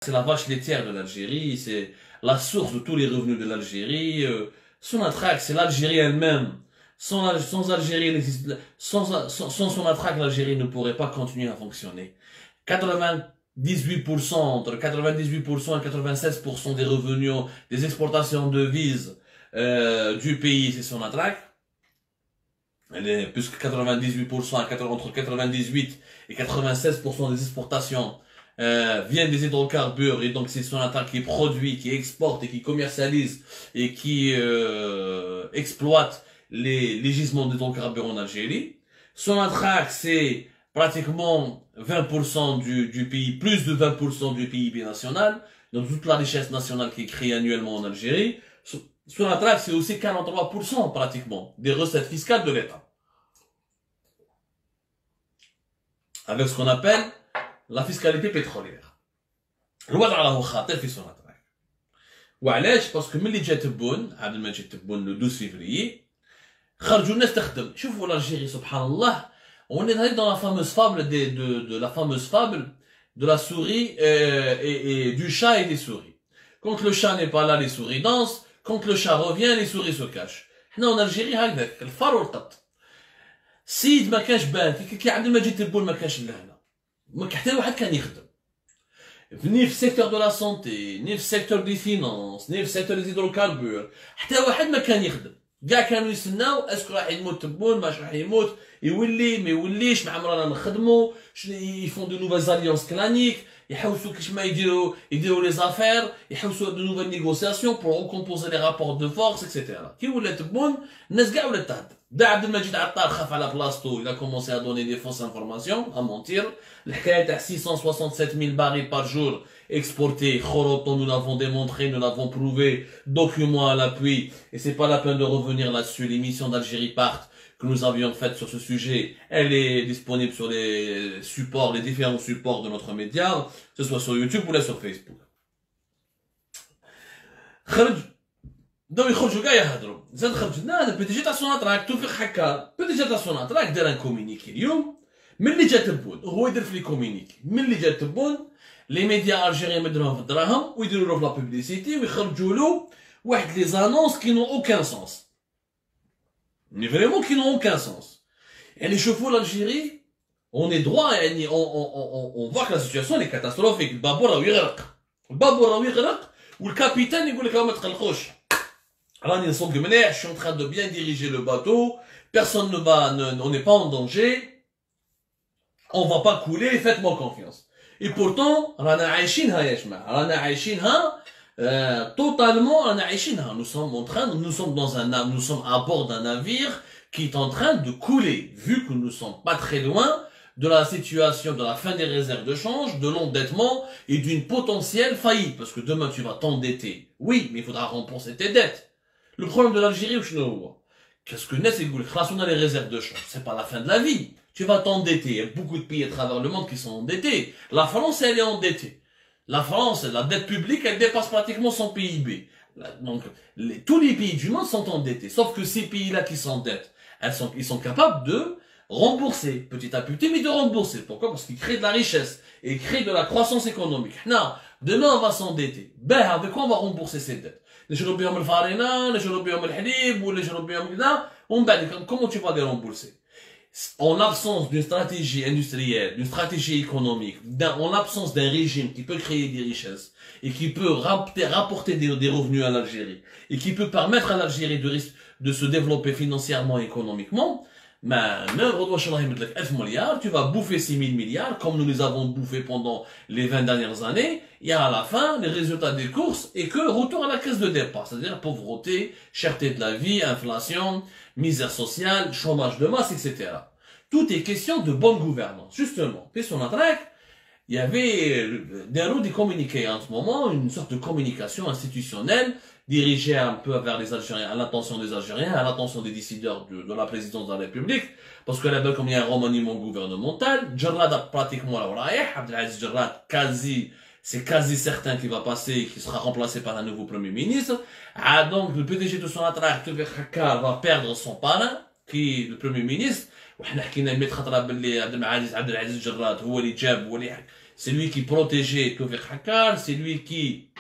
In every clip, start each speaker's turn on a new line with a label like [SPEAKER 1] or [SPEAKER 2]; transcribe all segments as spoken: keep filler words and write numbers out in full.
[SPEAKER 1] c'est la vache laitière de l'Algérie, c'est la source de tous les revenus de l'Algérie. Euh, Sonatrach, c'est l'Algérie elle-même. Sans, sans Algérie, sans, sans, sans Sonatrach, l'Algérie ne pourrait pas continuer à fonctionner. quatre-vingt-dix-huit pour cent, entre quatre-vingt-dix-huit pour cent et quatre-vingt-seize pour cent des revenus des exportations de devises euh, du pays, c'est Sonatrach. Elle est plus que quatre-vingt-dix-huit pour cent, entre quatre-vingt-dix-huit et quatre-vingt-seize pour cent des exportations euh, viennent des hydrocarbures, et donc c'est Sonatrach qui produit, qui exporte et qui commercialise et qui euh, exploite les, les gisements d'hydrocarbures en Algérie. Sonatrach, c'est pratiquement vingt pour cent du, du P I B, plus de vingt pour cent du P I B national, donc toute la richesse nationale qui est créée annuellement en Algérie. Sonatrach, c'est aussi quarante-trois pour cent pratiquement des recettes fiscales de l'État. Avec ce qu'on appelle la fiscalité pétrolière. الوضع راهو خطير في سوناتراك. وعلاش؟ باسكو ملي جات تبون، عاد ما جات تبون لو douze février، خرجوا الناس تخدم. شوفوا l'Algérie سبحان الله، on est allé dans la fameuse fable de, de, de la fameuse fable de la souris euh, et, et du chat et des souris. Quand le chat n'est pas là, les souris dansent. Quand le chat revient, les souris se cachent. حنا en Algérie هكذاك الفار والقط. السيد ما كانش بان كي عند ما جيت تبون ما كانش لهنا. ما حتى واحد كان يخدم. ni في secteur de la santé, ni في secteur des finances, ni في secteur des hydrocarbures. حتى واحد ما كان يخدم. كاع كانوا يسناو اسكو راح يموت تبون ماش راح يموت يولي ما يوليش مع عمرنا نخدموا يفون دو نوفيل اليونس كلانيك يحوسوا كيش ما يديروا يديروا لي زافير يحوسوا دو نوفيل نيغوسياسيون بور ريكومبوزي لي رابور دو فورس اكسيتيرا كي ولات تبون الناس كاع ولات تهدر دا عبد المجيد عطار خاف على بلاصتو il a commencé à donner des fausses informations à mentir الحكايه تاع six cent soixante-sept mille barils par jour exportés Khoroton, nous l'avons démontré, nous l'avons prouvé, documents à l'appui, et c'est pas la peine de revenir là-dessus. L'émission d'Algérie Part que nous avions faite sur ce sujet, elle est disponible sur les supports, les différents supports de notre média, que ce soit sur YouTube ou là sur Facebook. خرج بداو يخرجوا كاع يهضروا زاد خرجنا انا بي دي جي تاع سوناتراك توفيق حكا بي دي جي تاع سوناتراك دار ان كومونيكي اليوم ملي جات تبون هو يدير في لي كومونيكي ملي جات تبون لي ميديا الجيريين مدروهم في الدراهم ويديروا له في لا بوبليسيتي ويخرجوا له واحد لي زانونس كي نو اوكان سونس ني فريمون كي نو اوكان سونس يعني شوفوا الجيري اون اي دروا يعني اون اون اون فوا كو لا سيتوياسيون لي كاتاستروفيك البابور راهو يغرق البابور راهو يغرق والكابيتان يقول لك ما تقلقوش راني نصوق مليح je suis en train de bien diriger le bateau personne ne va ne, on n'est pas en danger on va pas couler faites-moi confiance. Et pourtant, رانا عايشينها يا جماعة، رانا عايشينها totalement رانا عايشينها. Nous sommes en train, nous sommes dans un, nous sommes à bord d'un navire qui est en train de couler, vu que nous sommes pas très loin de la situation de la fin des réserves de change, de l'endettement et d'une potentielle faillite. Parce que demain tu vas t'endetter. Oui, mais il faudra rembourser tes dettes. Le problème de l'Algérie, qu'est-ce que n'est-ce que on a les réserves de change, c'est pas la fin de la vie. Tu vas t'endetter. Il y a beaucoup de pays à travers le monde qui sont endettés. La France, elle est endettée. La France, la dette publique, elle dépasse pratiquement son P I B. Donc, les, tous les pays du monde sont endettés. Sauf que ces pays-là qui s'endettent, elles sont, ils sont capables de rembourser, petit à petit, mais de rembourser. Pourquoi? Parce qu'ils créent de la richesse et créent de la croissance économique. Non, demain on va s'endetter. Ben, avec quoi on va rembourser ces dettes? Les Européens le farina, les Européens le halib, ou les Européens le là, on va dire, comment tu vas les rembourser? En l'absence d'une stratégie industrielle, d'une stratégie économique, en l'absence d'un régime qui peut créer des richesses et qui peut rapporter, rapporter des, des revenus à l'Algérie et qui peut permettre à l'Algérie de, de se développer financièrement et économiquement, mais tu vas bouffer six mille milliards comme nous les avons bouffés pendant les vingt dernières années et à la fin, les résultats des courses et que retour à la case de départ, c'est-à-dire pauvreté, cherté de la vie, inflation, misère sociale, chômage de masse, et cetera. Tout est question de bonne gouvernance. Justement, puis sur notre règle, il y avait des roues de communiquer en ce moment, une sorte de communication institutionnelle dirigée un peu vers les Algériens, à l'attention des Algériens, à l'attention des décideurs de, de la présidence de la République, parce que là-bas, comme il y a un remaniement gouvernemental, Jarrad a pratiquement la Abdelaziz Jarrad, quasi, c'est quasi certain qu'il va passer et qu'il sera remplacé par un nouveau premier ministre. Ah, donc, le P D G de son attraque, va perdre son parrain, qui est le premier ministre. وحنا حكينا مية خطره باللي عبد العزيز عبد العزيز جراد هو اللي جاب هو اللي c'est lui qui protégeait Tawfiq Haqqan, c'est lui qui,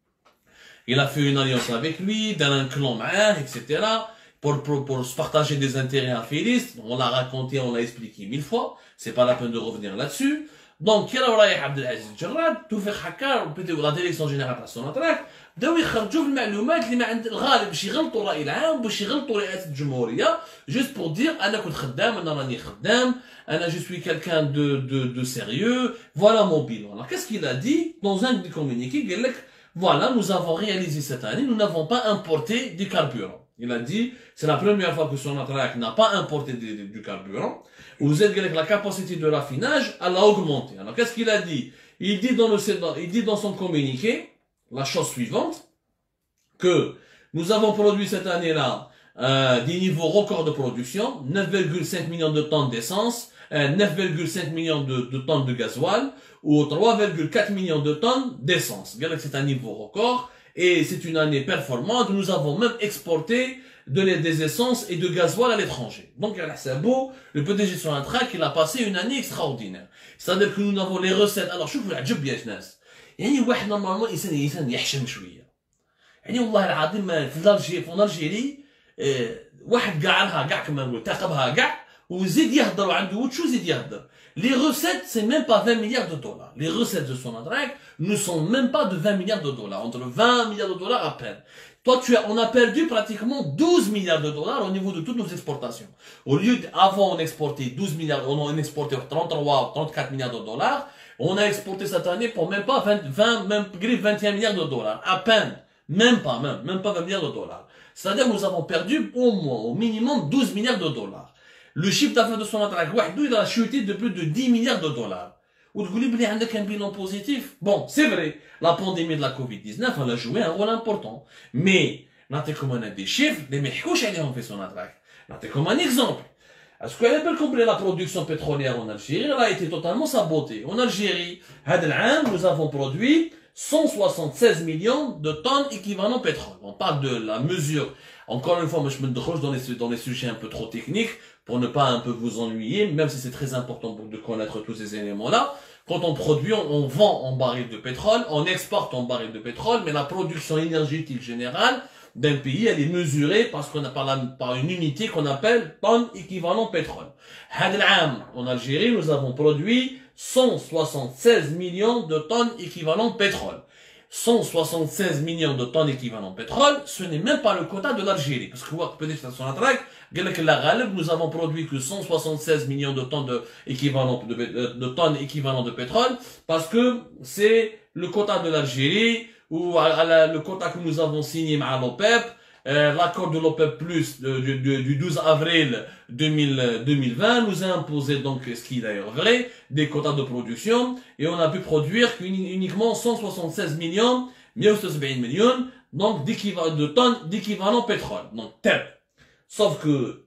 [SPEAKER 1] il a fait une alliance avec lui, dans un clan معاه, et cetera, pour, pour, pour se partager des intérêts affairistes. On l'a raconté, on l'a expliqué mille fois, c'est pas la peine de revenir là-dessus. Donc, كي راهو رايح عبد العزيز الجراد، توفيق حكار ولا ديريكسيون جينيرال تاع سوناتراك بداو يخرجوا في المعلومات اللي ما عند الغالب باش يغلطوا الراي العام باش يغلطوا رئاسه الجمهوريه جوست بور دير انا كنت خدام انا راني خدام انا جو سوي كالكان دو دو دو سيريeux voilà mon bilan. Alors qu'est-ce qu'il a dit dans un des communiqués؟ قال لك voilà, nous avons réalisé cette année, nous n'avons pas importé du carburant. Il a dit, c'est la première fois que Sonatrach n'a pas importé du, du, du carburant. Vous êtes avec la capacité de raffinage, elle a augmenté. Alors qu'est-ce qu'il a dit? Il dit dans le, il dit dans son communiqué la chose suivante, que nous avons produit cette année-là euh, des niveaux records de production, neuf virgule cinq millions de tonnes d'essence, euh, neuf virgule cinq millions de, de tonnes de gasoil, ou trois virgule quatre millions de tonnes d'essence. C'est un niveau record. Et c'est une année performante. Nous avons même exporté de les, des essences et de gasoil à l'étranger. Donc, c'est beau. Le P D G sur un track, il a passé une année extraordinaire. C'est-à-dire que nous avons les recettes. Alors, شوفوا العجب يا ناس. يعني واحد نورمالمون إنسان إنسان يحشم شوية. يعني والله العظيم في الجيري في الجيري واحد قاعها قاع كما نقول تاقبها قاع وزيد يهضر وعنده وتشو زيد يهضر. Les recettes, c'est même pas vingt milliards de dollars. Les recettes de Sonatrach ne sont même pas de vingt milliards de dollars. Entre vingt milliards de dollars à peine. Toi, tu as, on a perdu pratiquement douze milliards de dollars au niveau de toutes nos exportations. Au lieu d'avant, on exportait douze milliards, on exportait trente-trois, trente-quatre milliards de dollars. On a exporté cette année pour même pas vingt, vingt, même vingt et un milliards de dollars. À peine. Même pas, même, même pas vingt milliards de dollars. C'est-à-dire que nous avons perdu au moins, au minimum douze milliards de dollars. Le chiffre d'affaires de Sonatrach, il a chuté de plus de dix milliards de dollars. Ou tu dis, il y a un bilan positif. Bon, c'est vrai, la pandémie de la covid dix-neuf, elle a joué un rôle important. Mais, on a des chiffres, les mecs, on fait Sonatrach. Comme un exemple. Est-ce qu'on appelle compris la production pétrolière en Algérie? Elle a été totalement sabotée. En Algérie, nous avons produit cent soixante-seize millions de tonnes équivalent pétrole. On parle de la mesure. Encore une fois, moi, je me décroche dans les, dans les sujets un peu trop techniques pour ne pas un peu vous ennuyer, même si c'est très important pour de connaître tous ces éléments-là. Quand on produit, on, on vend en baril de pétrole, on exporte en baril de pétrole, mais la production énergétique générale d'un pays, elle est mesurée parce qu'on a par, la, par une unité qu'on appelle tonne équivalent pétrole. En Algérie, nous avons produit cent soixante-seize millions de tonnes équivalent pétrole. cent soixante-seize millions de tonnes équivalent pétrole, ce n'est même pas le quota de l'Algérie. Parce que vous peut-être sur la traque, nous avons produit que cent soixante-seize millions de tonnes de, équivalent de, de, de tonnes équivalent de pétrole, parce que c'est le quota de l'Algérie, ou à, à la, le quota que nous avons signé à l'OPEP, euh, l'accord de l'OPEP plus de, de, de, du douze avril deux mille vingt nous a imposé donc, ce qui est d'ailleurs vrai, des quotas de production, et on a pu produire uniquement cent soixante-seize millions, mille soixante-dix millions, donc de tonnes d'équivalent pétrole. Donc, tel. Sauf que,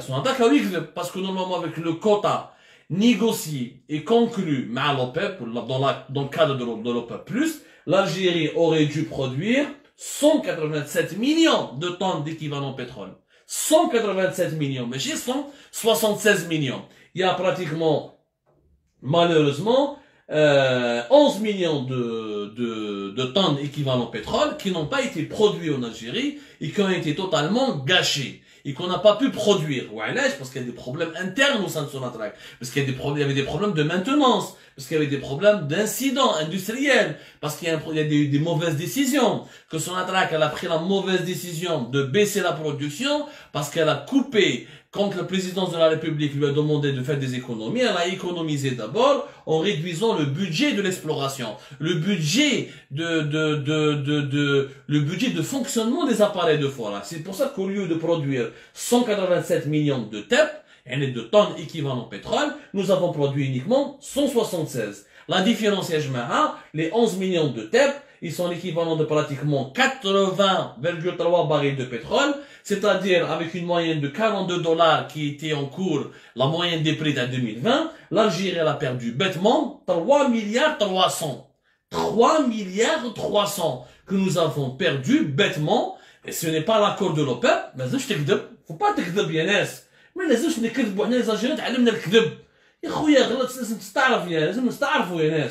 [SPEAKER 1] parce que normalement avec le quota négocié et conclu à l'OPEP, dans, la, dans le cadre de l'OPEP plus, l'Algérie aurait dû produire cent quatre-vingt-sept millions de tonnes d'équivalent pétrole. cent quatre-vingt-sept millions, mais chez cent soixante-seize millions. Il y a pratiquement, malheureusement, euh, onze millions de, de, de tonnes équivalent pétrole qui n'ont pas été produits en Algérie et qui ont été totalement gâchés. Et qu'on n'a pas pu produire. Parce qu'il y a des problèmes internes au sein de Sonatrach. Parce qu'il y a des problèmes, il y avait des problèmes de maintenance. Parce qu'il y avait des problèmes d'incidents industriels. Parce qu'il y a, un, il y a des, des mauvaises décisions. Que Sonatrach, elle a pris la mauvaise décision de baisser la production. Parce qu'elle a coupé, quand le président de la République lui a demandé de faire des économies, elle a économisé d'abord en réduisant le budget de l'exploration. Le budget de, de, de, de, de, le budget de fonctionnement des appareils de forage. C'est pour ça qu'au lieu de produire cent quatre-vingt-sept millions de T E P, de tonnes équivalent pétrole, nous avons produit uniquement cent soixante-seize. La différence est, les onze millions de T E P, ils sont l'équivalent de pratiquement quatre-vingts virgule trois barils de pétrole, c'est-à-dire avec une moyenne de quarante-deux dollars qui était en cours, la moyenne des prix de deux mille vingt, l'Algérie elle a perdu bêtement trois milliards trois cents. trois milliards trois cents que nous avons perdu bêtement, et ce n'est pas l'accord de l'OPEP, mais je te dis, faut pas te dire bien ناس. ما لازمش نكذبوا حنا الجزائريين تعلمنا الكذب. يا خويا غلط لازم تستعرف يا لازم نستعرفوا يا ناس.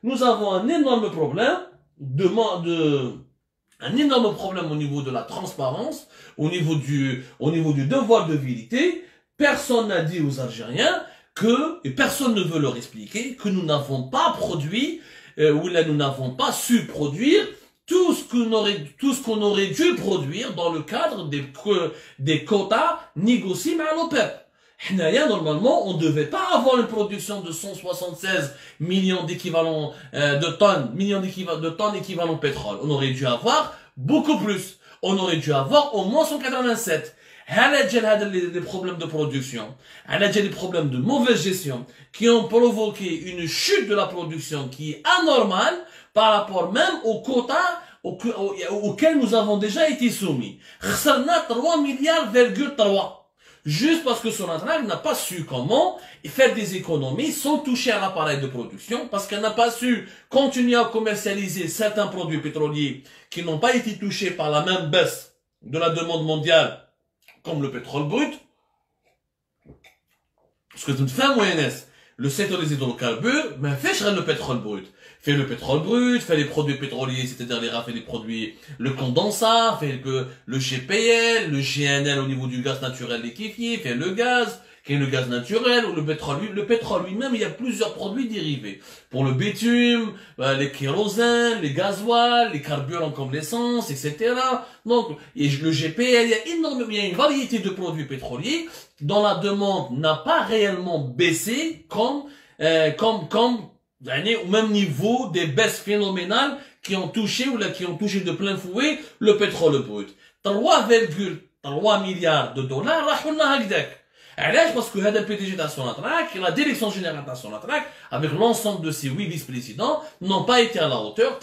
[SPEAKER 1] nous avons un énorme problème de, de un énorme problème au niveau de la transparence, au niveau du, au niveau du devoir de vérité. Personne n'a dit aux Algériens que, et personne ne veut leur expliquer, que nous n'avons pas produit, euh, ou là nous n'avons pas su produire tout ce qu'on aurait, tout ce qu'on aurait dû produire dans le cadre des, des quotas négociés par l'OPEP. Normalement, on ne devait pas avoir une production de cent soixante-seize millions d'équivalents euh, de tonnes, millions de tonnes équivalent pétrole. On aurait dû avoir beaucoup plus. On aurait dû avoir au moins cent quatre-vingt-sept. Les problèmes de production, les problèmes de mauvaise gestion qui ont provoqué une chute de la production qui est anormale par rapport même aux quotas auxquels nous avons déjà été soumis. trois milliards virgule trois. Juste parce que Sonatrach n'a pas su comment faire des économies sans toucher à l'appareil de production, parce qu'elle n'a pas su continuer à commercialiser certains produits pétroliers qui n'ont pas été touchés par la même baisse de la demande mondiale, comme le pétrole brut. Parce que toute fin moyenne, le secteur des hydrocarbures, mais fait le pétrole brut. Fait le pétrole brut, fait les produits pétroliers, c'est-à-dire les raffinés, les produits, le condensat, fait le, le G P L, le G N L au niveau du gaz naturel liquéfié, fait le gaz, qui est le gaz naturel, ou le pétrole, le pétrole lui-même, il y a plusieurs produits dérivés. Pour le bitume, les kérosènes, les gasoils, les carburants comme l'essence, et cetera. Donc, et le G P L, il y a énormément, il y a une variété de produits pétroliers dont la demande n'a pas réellement baissé comme, euh, comme, comme, au même niveau des baisses phénoménales qui ont touché ou là, qui ont touché de plein fouet le pétrole brut. trois virgule trois milliards de dollars, علاش باسكو هذا البي دي جي تاع Sonatrach, la direction générale تاع Sonatrach, avec l'ensemble de ses huit vice-présidents, n'ont pas été à la hauteur.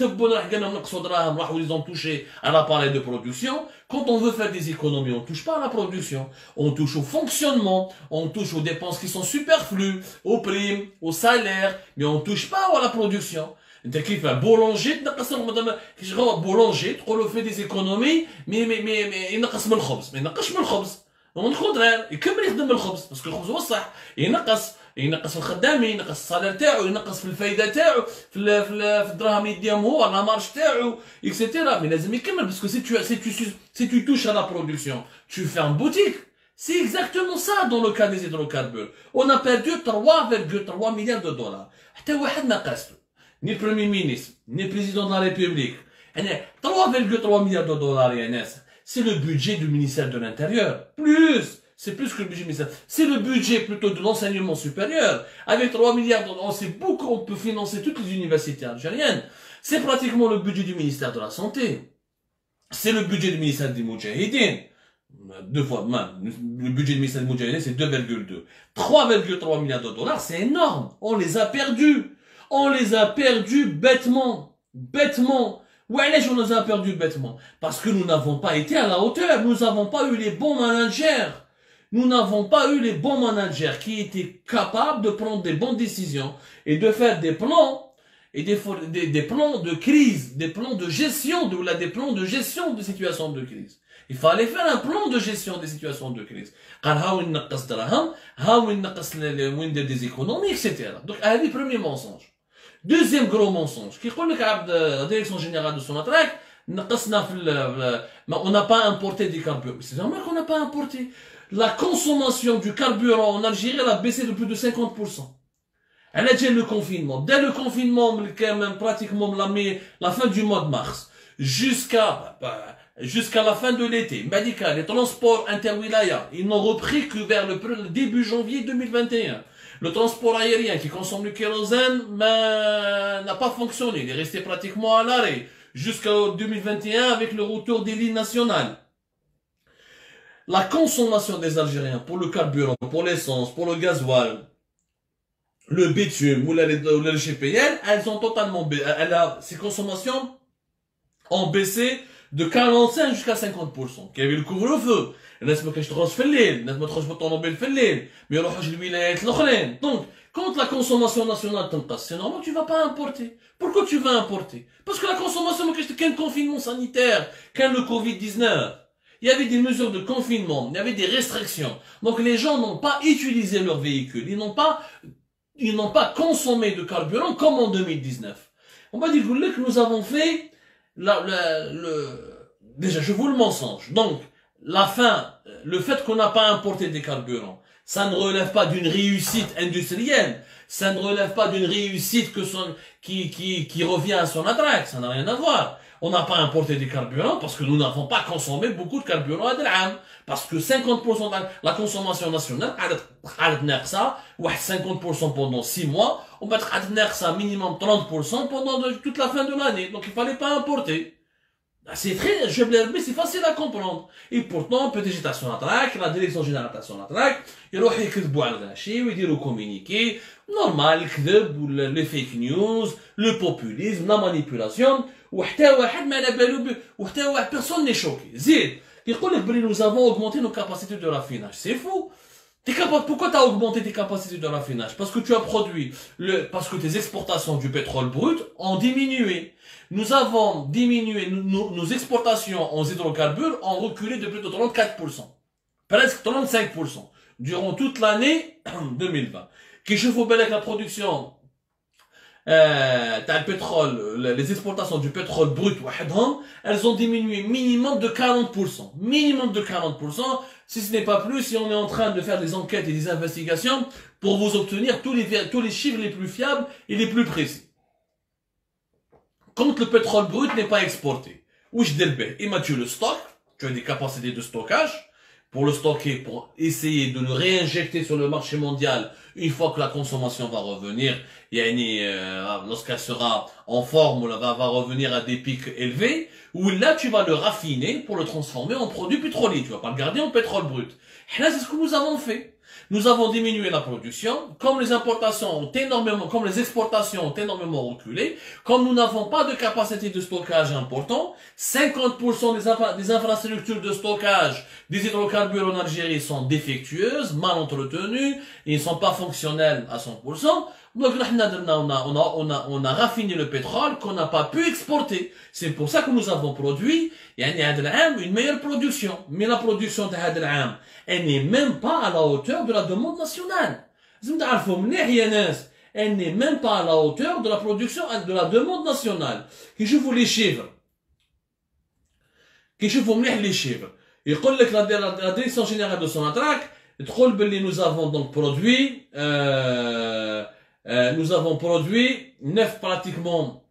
[SPEAKER 1] Ils ont touché à l'appareil de production. Quand on veut faire des économies, on ne touche pas à la production. On touche au fonctionnement, on touche aux dépenses qui sont superflues, aux primes, aux salaires, mais on ne touche pas à la production. انت كيف بولونجي تنقص مثلا كي بولونجي تقول له في دي ايكونومي مي مي مي ينقص من الخبز ما ينقصش من الخبز اون كونترير يكمل يخدم بالخبز باسكو الخبز هو الصح ينقص ينقص في الخدامين ينقص الصالير تاعو ينقص في الفايده تاعو في ال في, ال في الدراهم اللي يديهم هو لا مارج تاعو اكسيتيرا مي لازم يكمل باسكو سي تو سي تو سي تو touches à la production tu fais une boutique. C'est exactement ça dans le cas des hydrocarbures. On a perdu trois virgule trois milliards de dollars. حتى واحد ما قاسته ni le Premier ministre, ni le Président de la République. trois virgule trois milliards de dollars, c'est le budget du ministère de l'Intérieur. Plus, c'est plus que le budget du ministère. C'est le budget plutôt de l'enseignement supérieur. Avec trois milliards de dollars, c'est beaucoup, on peut financer toutes les universités algériennes. C'est pratiquement le budget du ministère de la Santé. C'est le budget du ministère des Moudjahidines. Deux fois, man, le budget du ministère des Moudjahidines, c'est deux virgule deux. trois virgule trois milliards de dollars, c'est énorme. On les a perdus. On les a perdus bêtement. Bêtement. Ouais, on les a perdus bêtement. Parce que nous n'avons pas été à la hauteur. Nous n'avons pas eu les bons managers. Nous n'avons pas eu les bons managers qui étaient capables de prendre des bonnes décisions et de faire des plans et des, des, des plans de crise, des plans de gestion, de, là, des plans de gestion de situations de crise. Il fallait faire un plan de gestion des situations de crise. Des économies, et cetera. Donc, à les premiers mensonges. Deuxième gros mensonge, qui dit que la direction générale de Sonatrach, on n'a pas importé des carburants. C'est normal qu'on n'a pas importé. La consommation du carburant en Algérie, elle a baissé de plus de cinquante pour cent. Elle a déjà le confinement. Dès le confinement, même pratiquement la, la fin du mois de mars, jusqu'à jusqu'à la fin de l'été, médical, les transports interwilaya, ils n'ont repris que vers le début janvier deux mille vingt et un. Le transport aérien qui consomme du kérosène n'a pas fonctionné. Il est resté pratiquement à l'arrêt jusqu'en deux mille vingt et un avec le retour des lignes nationales. La consommation des Algériens pour le carburant, pour l'essence, pour le gasoil, le bitume ou le G P L, elles ont totalement baissé. Ces consommations ont baissé de quarante-cinq jusqu'à cinquante pour cent. Il y avait le couvre-feu. الناس ما كانش تخرج في الليل، الناس ما تخرج بالطوموبيل في الليل، ما يروحوش للولايات الاخرين. Donc, quand la consommation nationale تنقص, c'est normal, tu vas pas importer. Pourquoi tu vas importer? Parce que la consommation, ما كانش كان confinement sanitaire, كان le covid dix-neuf. Il y avait des mesures de confinement, il y avait des restrictions. Donc les gens n'ont pas utilisé leur véhicule, ils n'ont pas, ils n'ont pas consommé de carburant comme en deux mille dix-neuf. On va dire que nous avons fait la, la, le, déjà, je vous le mensonge. Donc, la fin, le fait qu'on n'a pas importé des carburants, ça ne relève pas d'une réussite industrielle, ça ne relève pas d'une réussite que son, qui, qui, qui revient à son adresse, ça n'a rien à voir. On n'a pas importé des carburants parce que nous n'avons pas consommé beaucoup de carburants à l'âme. Parce que cinquante pour cent de la consommation nationale, ça, cinquante pour cent pendant six mois, on va être ça minimum trente pour cent pendant toute la fin de l'année. Donc il ne fallait pas importer. C'est très, je mais c'est facile à comprendre. Et pourtant, P D G Station Attrac, la direction générale de Station Attrac, ils ont يكذبوا على الغاشي ويديروا communiqué, normal, الكذب, les fake news, le populisme, la manipulation, وحتى واحد ما على بالو وحتى واحد personne n'est choqué. زيد يقول لك بلي nous avons augmenté nos capacités de raffinage. C'est fou. T'es capable, pourquoi tu as augmenté tes capacités de raffinage? Parce que tu as produit, le, parce que tes exportations du pétrole brut ont diminué. Nous avons diminué, nos, nos exportations en hydrocarbures ont reculé de plus de trente-quatre pour cent. Presque trente-cinq pour cent. Durant toute l'année deux mille vingt. Qui chauffe au avec la production, euh, t'as le pétrole, les exportations du pétrole brut, elles ont diminué minimum de quarante pour cent. Minimum de quarante pour cent. Si ce n'est pas plus, si on est en train de faire des enquêtes et des investigations pour vous obtenir tous les, tous les chiffres les plus fiables et les plus précis. Quand le pétrole brut n'est pas exporté, où je délbais, et tu le stock, tu as des capacités de stockage, pour le stocker, pour essayer de le réinjecter sur le marché mondial une fois que la consommation va revenir, euh, lorsqu'elle sera en forme, va, va revenir à des pics élevés, où là tu vas le raffiner pour le transformer en produit pétrolier, tu vas pas le garder en pétrole brut. Et là c'est ce que nous avons fait. Nous avons diminué la production, comme les importations ont énormément, comme les exportations ont énormément reculé, comme nous n'avons pas de capacité de stockage important, cinquante pour cent des, infra des infrastructures de stockage des hydrocarbures en Algérie sont défectueuses, mal entretenues, et ne sont pas fonctionnelles à cent pour cent. Donc, on a, on a, on a, on a raffiné le pétrole qu'on n'a pas pu exporter. C'est pour ça que nous avons produit, une meilleure production. Mais la production de Hadel elle n'est même pas à la hauteur de la demande nationale. Elle n'est même pas à la hauteur de la production, de la demande nationale. Et je vous les chiffres. Et je vous les chiffres. Il dit que la direction générale de Sonatrach, nous avons donc produit, euh, euh, nous avons produit neuf pratiquement.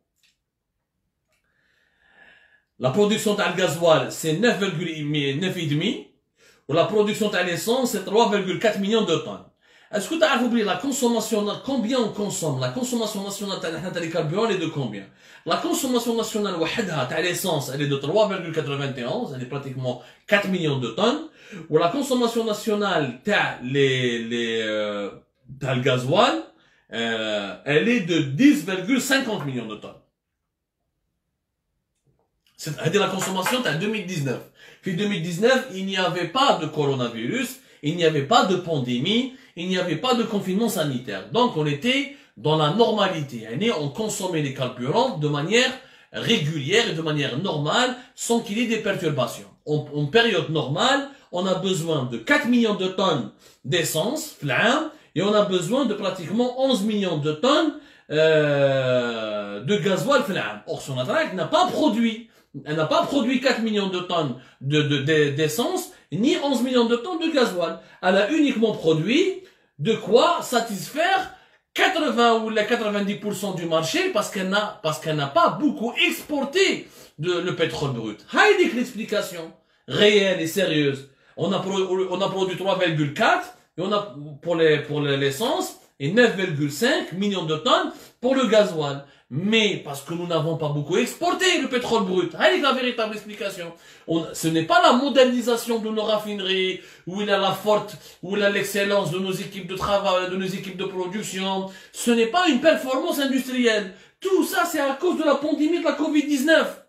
[SPEAKER 1] La production de gasoil, c'est neuf virgule neuf et demi. Ou la production de l'essence, c'est trois virgule quatre millions de tonnes. Est-ce que tu as oublié la consommation, combien on consomme? La consommation nationale de les carburants, elle est de combien? La consommation nationale de l'essence, elle est de trois virgule quatre-vingt-onze, elle est pratiquement quatre millions de tonnes. Ou la consommation nationale de les, les, euh, le gasoil, euh, elle est de dix virgule cinquante millions de tonnes. C'est-à-dire la consommation de deux mille dix-neuf. Puis deux mille dix-neuf, il n'y avait pas de coronavirus, il n'y avait pas de pandémie, il n'y avait pas de confinement sanitaire. Donc on était dans la normalité. On consommait les carburants de manière régulière et de manière normale, sans qu'il y ait des perturbations. En, en période normale, on a besoin de quatre millions de tonnes d'essence, et on a besoin de pratiquement onze millions de tonnes euh, de gasoil. Or, Sonatrach n'a pas produit. Elle n'a pas produit quatre millions de tonnes de, de, de, d'essence, ni onze millions de tonnes de gasoil. Elle a uniquement produit de quoi satisfaire quatre-vingts ou les quatre-vingt-dix pour cent du marché parce qu'elle n'a, parce qu'elle n'a pas beaucoup exporté de, le pétrole brut. Haïdi l'explication réelle et sérieuse. On a, pro, on a produit trois virgule quatre et on a, pour les, pour l'essence et neuf virgule cinq millions de tonnes pour le gasoil. Mais parce que nous n'avons pas beaucoup exporté le pétrole brut. C'est la véritable explication. On, ce n'est pas la modernisation de nos raffineries, où il y a la forte, où il y a l'excellence de nos équipes de travail, de nos équipes de production. Ce n'est pas une performance industrielle. Tout ça, c'est à cause de la pandémie de la covid dix-neuf.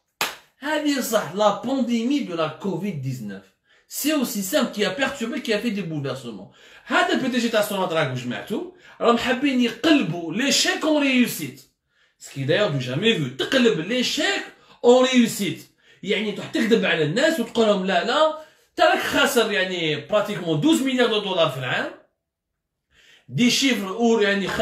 [SPEAKER 1] La pandémie de la covid dix-neuf. C'est aussi simple, qui a perturbé, qui a fait des bouleversements. هذا البي دي جي تاع سوناتراك وجماعته راهم حابين يقلبوا l'échec en réussite. Ce qui est d'ailleurs du jamais vu. تقلب l'échec en réussite. يعني تروح تكذب على الناس وتقول لهم لا لا تراك خاسر يعني pratiquement douze milliards de dollars في العام. des chiffres où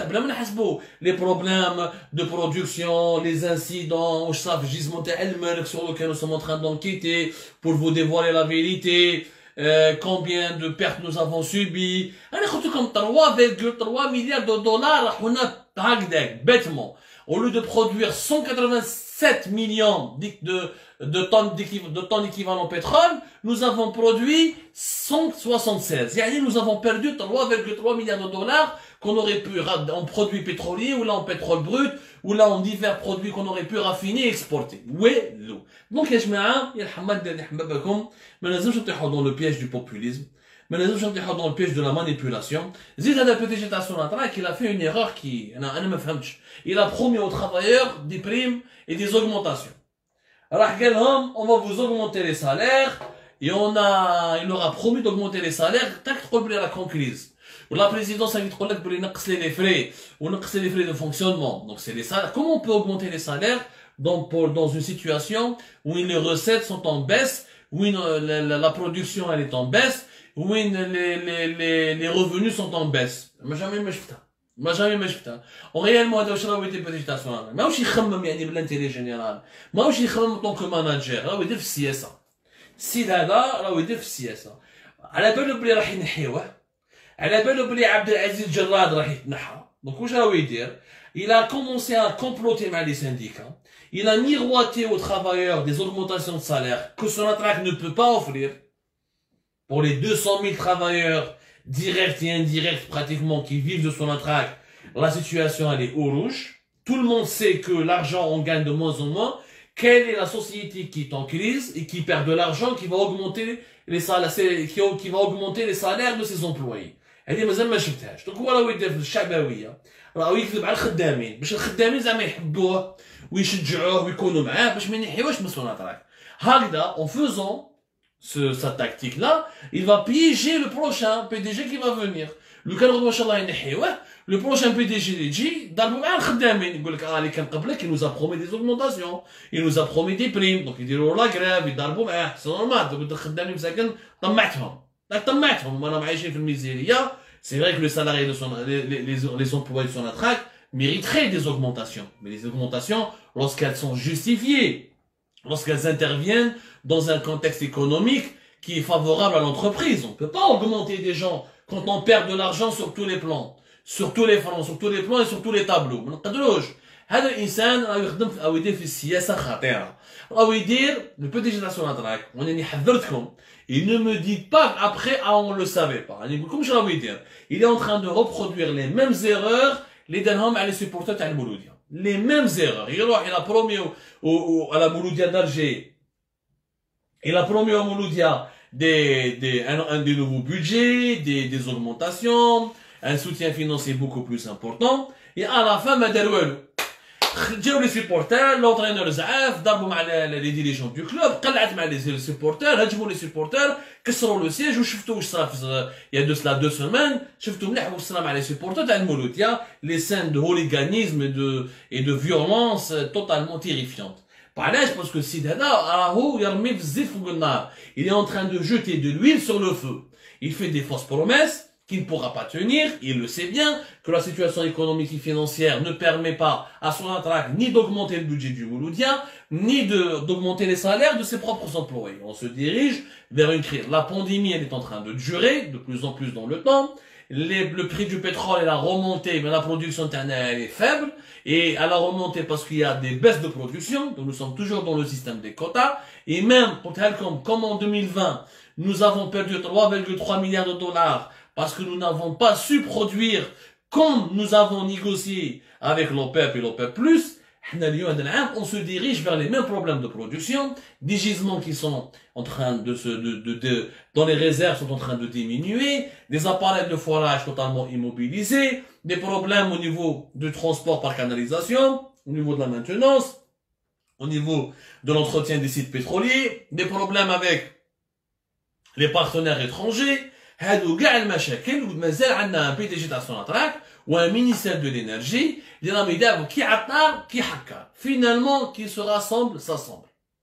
[SPEAKER 1] les problèmes de production, les incidents, sur lesquels nous sommes en train d'enquêter pour vous dévoiler la vérité, euh, combien de pertes nous avons subies. comme trois virgule trois milliards de dollars, bêtement. Au lieu de produire cent quatre-vingt-sept millions de, de tonnes d'équivalent pétrole, nous avons produit cent soixante-seize. Et nous avons perdu trois virgule trois milliards de dollars qu'on aurait pu en produits pétroliers, ou là en pétrole brut, ou là en divers produits qu'on aurait pu raffiner et exporter. Ouais, l'eau. Donc, les jma'a, il y a mais nous sommes dans le piège du populisme. Mais nous sommes dans le piège de la manipulation. Zid a P D G Sonatra qu'il a fait une erreur qui, il a promis aux travailleurs des primes et des augmentations. Alors, on va vous augmenter les salaires, et on a, il leur a promis d'augmenter les salaires, tac, trouble la crise. La présidence a dit qu'on les frais, ou les frais de fonctionnement. Donc, c'est les salaires. Comment on peut augmenter les salaires dans, pour, dans une situation où les recettes sont en baisse, où la, la, la production elle est en baisse, où les, les, les, les revenus sont en baisse. ما jamais ما شفتها. ما jamais ما شفتها. وréellement هذا واش راه يدير بيتي تاع ماهوش يخمم يعني بالانتيري جينيرال. ماهوش يخمم طونك ماناجير، راه يدير في السياسة. السيد هذا راه يدير في السياسة. على بالو بلي راح ينحيوه. على بالو بلي عبد العزيز الجراد راح يتنحى. دونك واش راه يدير؟ Il a commencé à comploter avec les syndicats. Il a miroité aux travailleurs des augmentations de salaire que Sonatrach ne peut pas offrir. Pour les deux cent mille travailleurs directs et indirects pratiquement qui vivent de Sonatrach, la situation elle est au rouge. Tout le monde sait que l'argent on gagne de moins en moins. Quelle est la société qui est en crise et qui perd de l'argent, qui va augmenter les salaires, qui, qui va augmenter les salaires de ses employés. هذه مازال ما شفتهاش. دونك هو راه يدير في الشعبويه، راه يكذب على الخدامين باش الخدامين زعما يحبوه ويشجعوه ويكونوا معاه باش ما ينحيوش من Sonatrach. هكذا en faisant ce, sa tactique là, il va piéger le prochain P D G qui va venir. لو كان غدوه ان شاء الله ينحيوه، le prochain P D G اللي يجي ضربوا مع الخدامين يقول لك اه اللي كان قبلك il nous a promis des augmentations, il nous a promis des primes, donc يديروا لا غريف يضربوا معاه. سي نورمال دوك الخدامين مساكن طمعتهم. طمعتهم راهم عايشين في الميزيريا. C'est vrai que les salariés de son, les, les, les, les employés de Sonatrach mériteraient des augmentations. Mais les augmentations, lorsqu'elles sont justifiées, lorsqu'elles interviennent dans un contexte économique qui est favorable à l'entreprise. On ne peut pas augmenter des gens quand on perd de l'argent sur tous les plans, sur tous les fronts, sur tous les plans et sur tous les tableaux. ما نقدروش. هذا الإنسان راه يخدم أو يدير في السياسة خطيرة. راه يدير le P D G de Sonatrach. وأنا حذرتكم. Il ne me dit pas après, ah, on le savait pas. Comme je l'avais dit, il est en train de reproduire les mêmes erreurs, les Denham à les supporters à Mouloudia. Les mêmes erreurs. Il a promis au, au, à la Mouloudia d'Alger, il a promis au Mouloudia des, des, un, un des nouveaux budgets, des, des augmentations, un soutien financier beaucoup plus important. Et à la fin, Madarouel, جاو لي سيبورتر لونترينور زعاف ضربوا مع لي ديريجون دو كلوب قلعت مع لي سيبورتر هجموا لي سيبورتر كسروا لو سيج وشفتوا واش صرا في يا دو سلا دو سيمان شفتوا مليح واش صرا مع لي سيبورتر تاع المولوديا لي سين دو هوليغانيزم دو اي دو فيولونس توتالمون تيريفيونت. علاش؟ باسكو السيد هذا راهو يرمي في الزيت فوق النار. Il est en train de jeter de l'huile sur le feu. Il fait des fausses promesses qui ne pourra pas tenir. Il le sait bien que la situation économique et financière ne permet pas à Sonatrach ni d'augmenter le budget du Mouloudia, ni de, d'augmenter les salaires de ses propres employés. On se dirige vers une crise. La pandémie, elle est en train de durer de plus en plus dans le temps. Les, le prix du pétrole, elle a remonté, mais la production interne, elle est faible. Et elle a remonté parce qu'il y a des baisses de production. Donc nous sommes toujours dans le système des quotas. Et même, pour tel comme, comme en deux mille vingt, nous avons perdu trois virgule trois milliards de dollars parce que nous n'avons pas su produire comme nous avons négocié avec l'OPEP et l'OPEP plus, on se dirige vers les mêmes problèmes de production, des gisements qui sont en train de se, de, de, de, dans les réserves sont en train de diminuer, des appareils de forage totalement immobilisés, des problèmes au niveau du transport par canalisation, au niveau de la maintenance, au niveau de l'entretien des sites pétroliers, des problèmes avec les partenaires étrangers. هادو كاع المشاكل ومازال عندنا ان بي دي جي تاع سوناتراك وان مينيستير دو لينرجي اللي راهم يدافعوا كي عطار كي حكار فينالمون كي سو راسامبل ساسامبل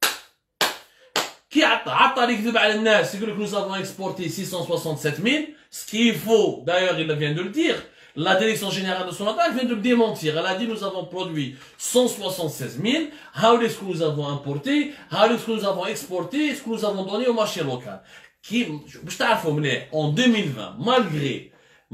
[SPEAKER 1] كي عطار عطار يكذب على الناس يقول لك nous avons exporté six cent soixante-sept mille ce qui est faux d'ailleurs il vient de le dire La direction générale de Sonatrach vient de me démentir. Elle a dit nous avons produit cent soixante-seize mille. How est-ce que nous avons importé? How est-ce que nous avons exporté? Est-ce que nous avons donné au marché local? Qui, je t'informe, en deux mille vingt, malgré,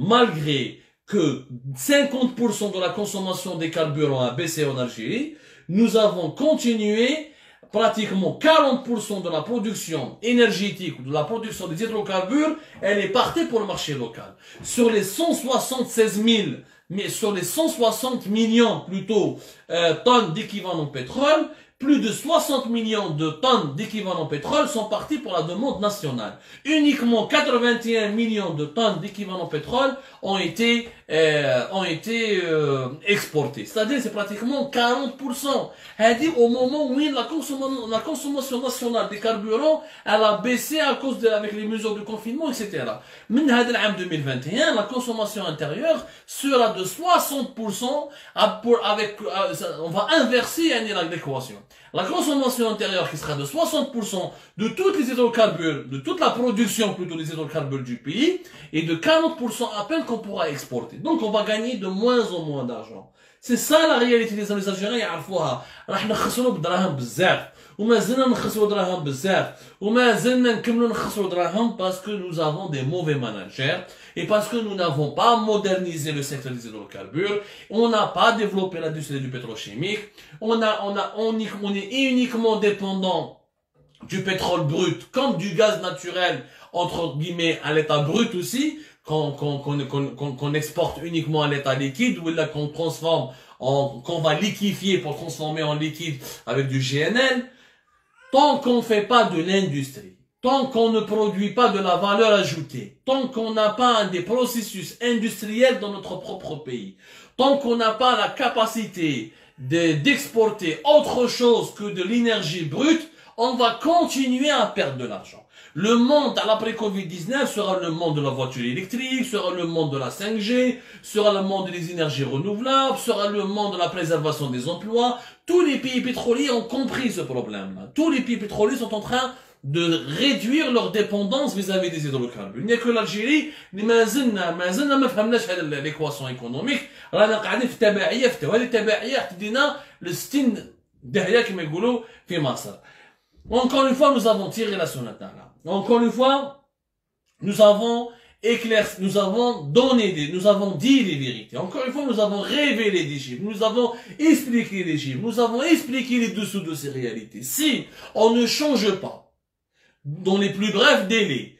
[SPEAKER 1] malgré que cinquante pour cent de la consommation des carburants a baissé en Algérie, nous avons continué pratiquement quarante pour cent de la production énergétique ou de la production des hydrocarbures, elle est partie pour le marché local. Sur les cent soixante-seize mille, mais sur les cent soixante millions plutôt euh, tonnes d'équivalent pétrole, plus de soixante millions de tonnes d'équivalent pétrole sont parties pour la demande nationale. Uniquement quatre-vingt-un millions de tonnes d'équivalent pétrole ont été euh, ont été euh, exportées. C'est-à-dire c'est pratiquement quarante pour cent. Elle dit au moment où la consommation, la consommation nationale des carburants elle a baissé à cause de avec les mesures de confinement, et cetera. Mais en deux mille vingt et un, la consommation intérieure sera de soixante pour cent pour avec on va inverser l'équation. La consommation intérieure qui sera de soixante pour cent de tous les hydrocarbures, de toute la production plutôt des hydrocarbures du pays, et de quarante pour cent à peine qu'on pourra exporter. Donc on va gagner de moins en moins d'argent. C'est ça la réalité des Algériens يعرفوها. راح نخسروا بدراهم بزاف وما زلنا نخسروا دراهم بزاف وما زلنا نكملوا نخسروا دراهم parce que nous avons des mauvais managers et parce que nous n'avons pas modernisé le secteur des hydrocarbures, on n'a pas développé l'industrie du pétrochimique, on a on a on, on est uniquement dépendant du pétrole brut comme du gaz naturel entre guillemets à l'état brut aussi. Qu'on qu'on qu'on qu'on qu'on exporte uniquement à l'état liquide ou là qu'on transforme en qu'on va liquéfier pour transformer en liquide avec du G N L. Tant qu'on ne fait pas de l'industrie, tant qu'on ne produit pas de la valeur ajoutée, tant qu'on n'a pas des processus industriels dans notre propre pays, tant qu'on n'a pas la capacité de d'exporter autre chose que de l'énergie brute, on va continuer à perdre de l'argent. Le monde à l'après Covid dix-neuf sera le monde de la voiture électrique, sera le monde de la cinq G, sera le monde des énergies renouvelables, sera le monde de la préservation des emplois. Tous les pays pétroliers ont compris ce problème-là. Tous les pays pétroliers sont en train de réduire leur dépendance vis-à-vis des hydrocarbures. Il n'y a que l'Algérie, mais ما زلنا ما زلنا ما فهمناش هذا l'équation économique. رانا قاعدين في تبعية في وهذه التبعية تدينا لستين داهية كما يقولوا في مصر. Encore une fois, nous avons tiré la sonnette là. Encore une fois, nous avons éclairci, nous avons donné des, nous avons dit les vérités. Encore une fois, nous avons révélé des chiffres, nous avons expliqué les chiffres, nous avons expliqué les dessous de ces réalités. Si on ne change pas, dans les plus brefs délais,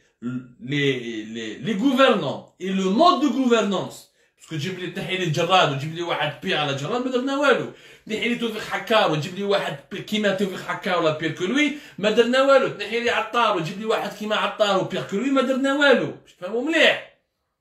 [SPEAKER 1] les, les, les gouvernants et le mode de gouvernance, parce que تجيب لي تنحي لي الجراد وتجيب لي واحد بير على جراد ما درنا والو، تنحي لي توفيق حكار وتجيب لي واحد كيما توفيق حكار ولا بير كو لوي ما درنا والو، تنحي لي عطار وتجيب لي واحد كيما عطار وبير كو لوي ما درنا والو، باش تفهموا مليح.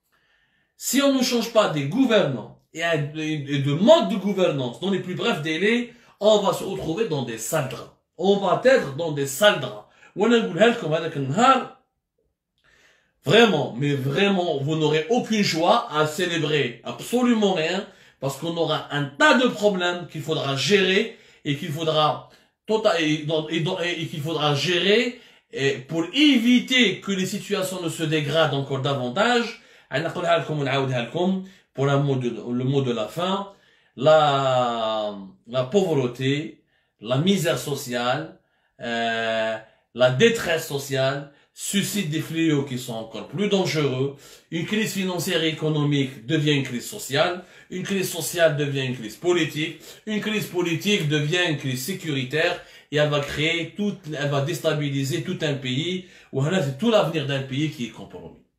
[SPEAKER 1] Si on ne change pas des gouvernants et de mode de gouvernance dans les plus brefs délais, on va se retrouver dans des sales draps. On va être dans des sales draps. وانا نقولها لكم هذاك النهار vraiment, mais vraiment, vous n'aurez aucune joie à célébrer absolument rien, parce qu'on aura un tas de problèmes qu'il faudra gérer et qu'il faudra tota- et, et, et, et qu'il faudra gérer et pour éviter que les situations ne se dégradent encore davantage. Pour le mot de, le mot de la fin, la, la pauvreté, la misère sociale, euh, la détresse sociale suscite des fléaux qui sont encore plus dangereux. Une crise financière et économique devient une crise sociale. Une crise sociale devient une crise politique. Une crise politique devient une crise sécuritaire. Et elle va créer tout, elle va déstabiliser tout un pays. Ou c'est tout l'avenir d'un pays qui est compromis.